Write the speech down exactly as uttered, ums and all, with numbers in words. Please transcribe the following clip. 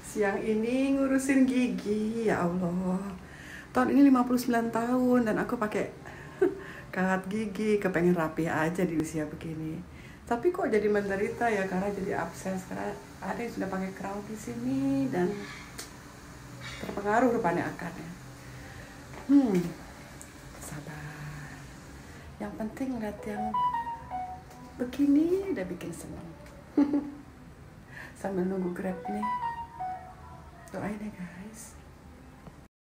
Siang ini ngurusin gigi, ya Allah. Tahun ini lima puluh sembilan tahun dan aku pakai kawat gigi, kepengen rapi aja di usia begini. Tapi kok jadi menderita ya karena jadi abses, karena ada yang sudah pakai crown di sini dan terpengaruh rupanya akarnya. Hmm, sabar. Yang penting lihat yang begini udah bikin seneng. Sambil nunggu Grab nih. Doain ya guys.